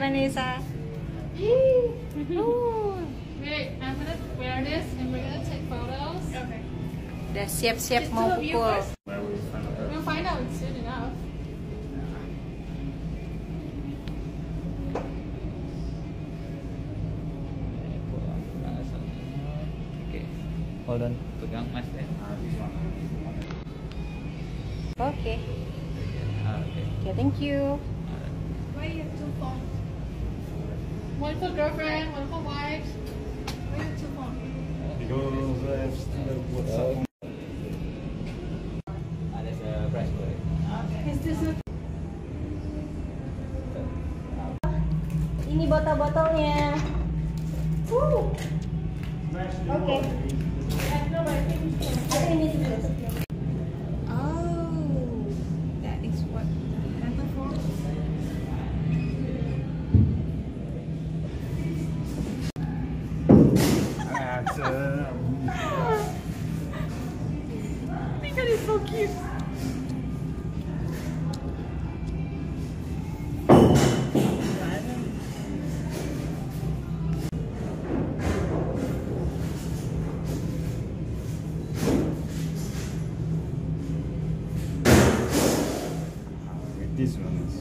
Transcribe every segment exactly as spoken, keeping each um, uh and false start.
Vanessa. Oh. Wait, I'm gonna wear this and we're gonna take photos. Okay. Dah siap-siap mau pukul. We'll find out soon enough. Okay. Hold on. Pegang mas eh. Okay. Ah, okay. Okay, thank you. Why you have two phones? One for girlfriend, one for wife. Why you have two phones? Because I have still WhatsApp. Ah, there's a price for it. Is this a Ini botol-botolnya. Woo. Okay. no, I think Ada ini juga. Oh, that is what the handle for. That's, uh, I think that is so cute. this one is.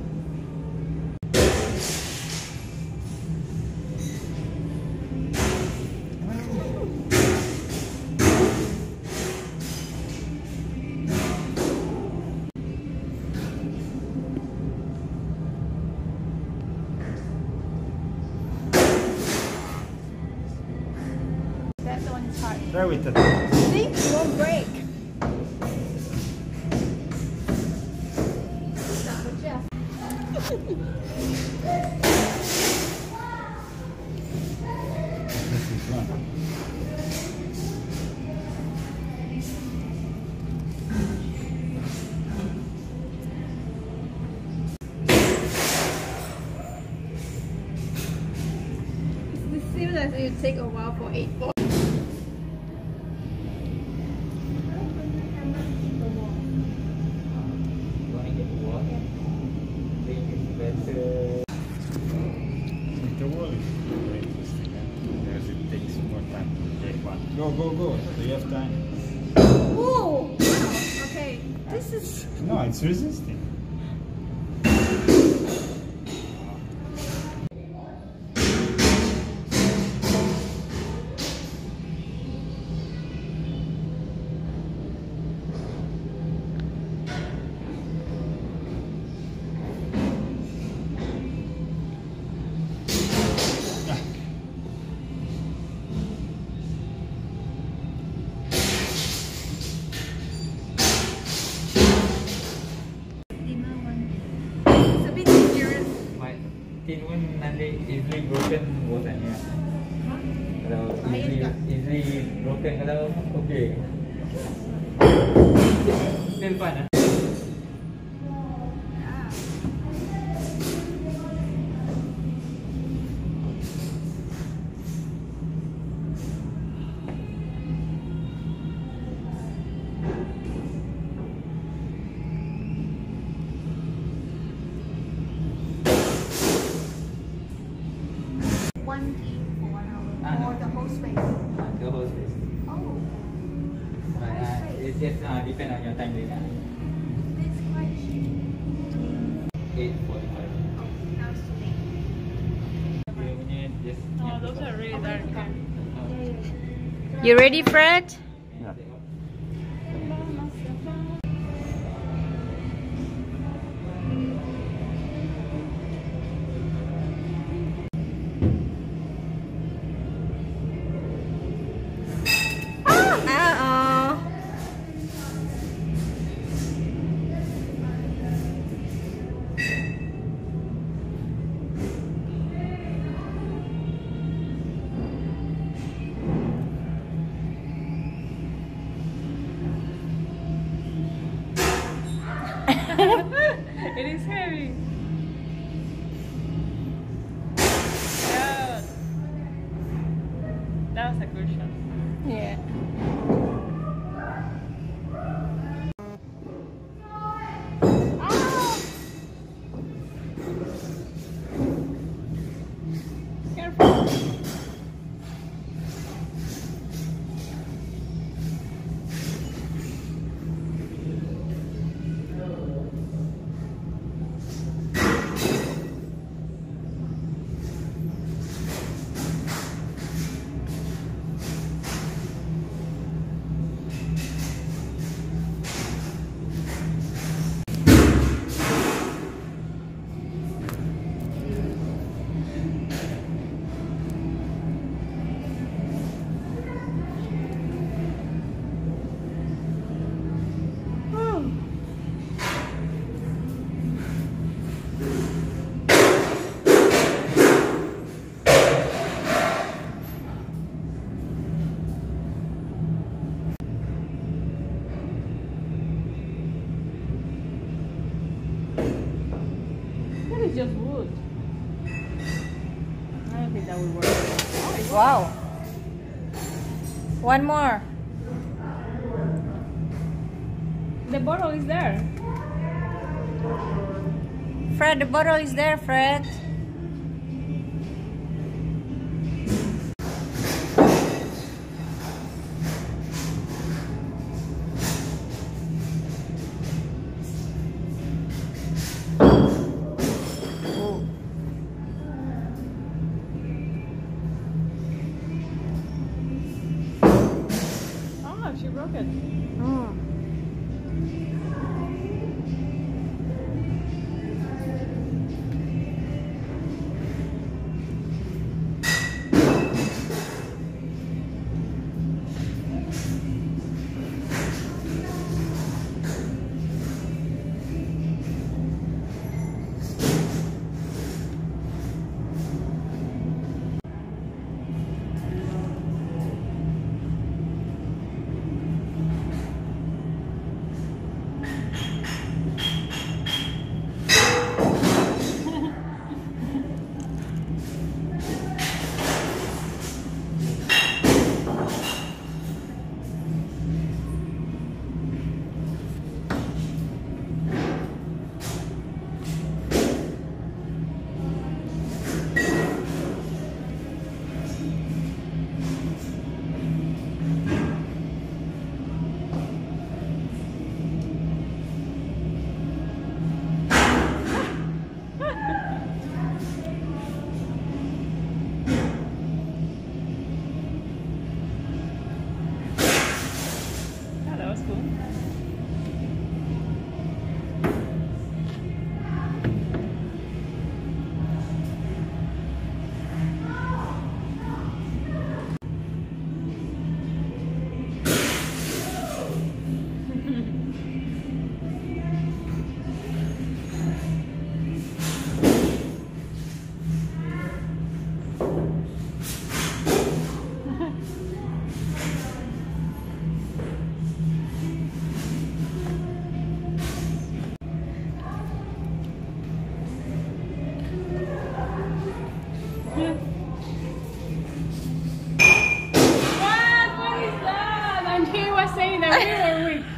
that's the one that's hard. Try with it. See, it won't break. It seems as it would take a while for eight balls. The wall is very interesting, eh? Because it takes more time to break one. Go, go, go. Do you have time? Ooh! Wow, okay. This is... No, it's resisting. It's a bit dangerous. My tin pun nanti easily broken bosannya. Kalau easily easily broken kalau okay. Still fun ah. One key for one hour. Ah, Or no. the whole space. Uh, the whole space. Oh, But uh, it just uh, depend on your time zone. that's quite cheap. eight forty-five. Oh, now it's too late. Dia punya just. Oh, those are really dark. You ready, Fred? Yeah. Uh-oh. It is heavy. Yeah. That was a good shot. Yeah. just wood. I don't think that would work. Oh, it worked. Wow. One more. The bottle is there. Fred, the bottle is there, Fred. Oh, she broke it. Mm. Yeah, that was cool. What? What is that? And he was saying that we were weak.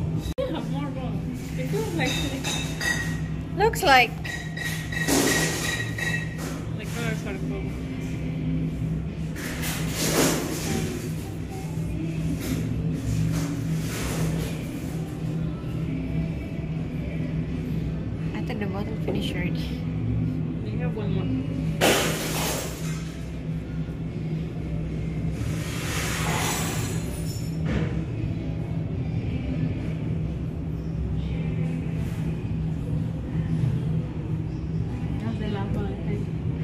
Looks like. I thought the bottle finished already. We have one more. That's the last one, I think.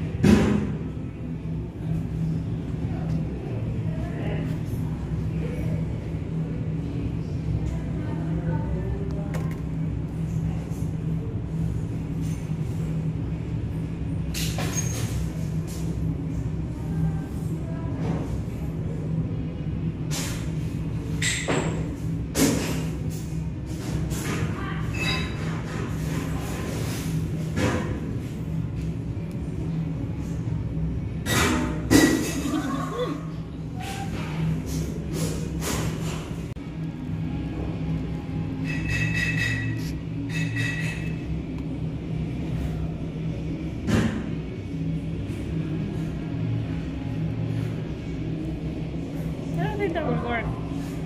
I think that would work.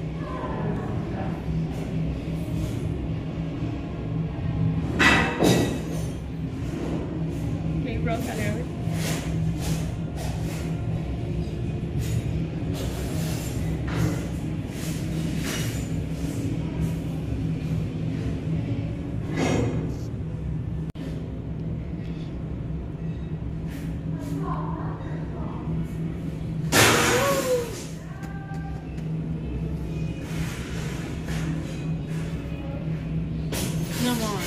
Okay, broke that area. No more.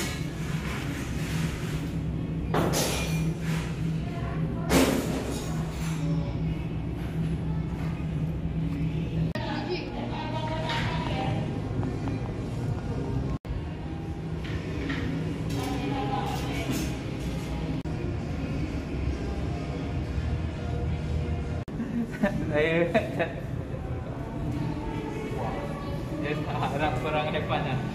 Saya dia tak harap korang depan lah.